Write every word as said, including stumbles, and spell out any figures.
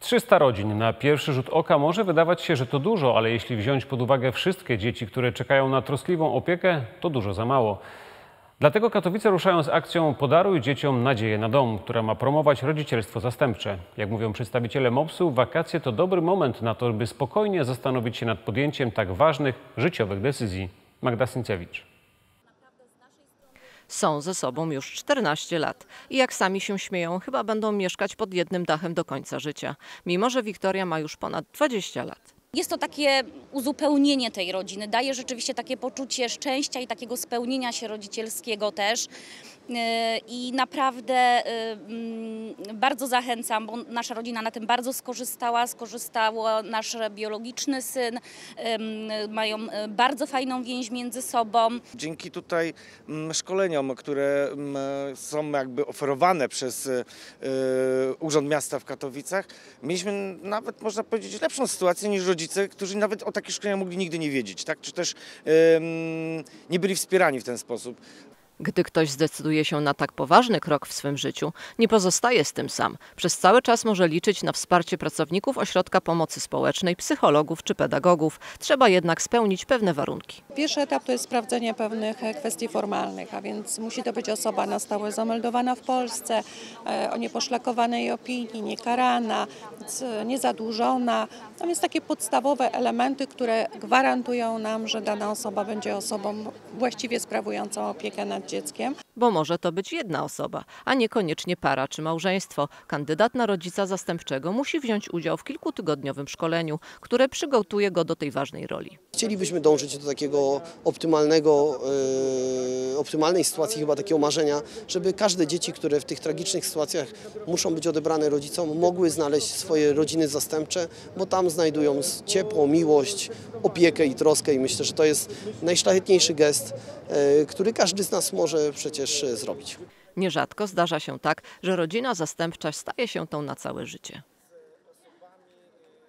trzysta rodzin. Na pierwszy rzut oka może wydawać się, że to dużo, ale jeśli wziąć pod uwagę wszystkie dzieci, które czekają na troskliwą opiekę, to dużo za mało. Dlatego Katowice ruszają z akcją Podaruj dzieciom nadzieję na dom, która ma promować rodzicielstwo zastępcze. Jak mówią przedstawiciele mopsu, wakacje to dobry moment na to, by spokojnie zastanowić się nad podjęciem tak ważnych, życiowych decyzji. Magda Syncewicz. Są ze sobą już czternaście lat i jak sami się śmieją, chyba będą mieszkać pod jednym dachem do końca życia, mimo że Wiktoria ma już ponad dwadzieścia lat. Jest to takie uzupełnienie tej rodziny, daje rzeczywiście takie poczucie szczęścia i takiego spełnienia się rodzicielskiego też. I naprawdę bardzo zachęcam, bo nasza rodzina na tym bardzo skorzystała, skorzystał nasz biologiczny syn, mają bardzo fajną więź między sobą. Dzięki tutaj szkoleniom, które są jakby oferowane przez Urząd Miasta w Katowicach, mieliśmy nawet, można powiedzieć, lepszą sytuację niż rodzice, którzy nawet o takich szkoleniach mogli nigdy nie wiedzieć, tak? Czy też nie byli wspierani w ten sposób. Gdy ktoś zdecyduje się na tak poważny krok w swym życiu, nie pozostaje z tym sam. Przez cały czas może liczyć na wsparcie pracowników Ośrodka Pomocy Społecznej, psychologów czy pedagogów. Trzeba jednak spełnić pewne warunki. Pierwszy etap to jest sprawdzenie pewnych kwestii formalnych, a więc musi to być osoba na stałe zameldowana w Polsce, o nieposzlakowanej opinii, niekarana, niezadłużona. To jest takie podstawowe elementy, które gwarantują nam, że dana osoba będzie osobą właściwie sprawującą opiekę nad dzieckiem. Bo może to być jedna osoba, a niekoniecznie para czy małżeństwo. Kandydat na rodzica zastępczego musi wziąć udział w kilkutygodniowym szkoleniu, które przygotuje go do tej ważnej roli. Chcielibyśmy dążyć do takiego optymalnego, yy, optymalnej sytuacji, chyba takiego marzenia, żeby każde dzieci, które w tych tragicznych sytuacjach muszą być odebrane rodzicom, mogły znaleźć swoje rodziny zastępcze, bo tam znajdują ciepło, miłość, opiekę i troskę i myślę, że to jest najszlachetniejszy gest, yy, który każdy z nas może przecież zrobić. Nierzadko zdarza się tak, że rodzina zastępcza staje się tą na całe życie.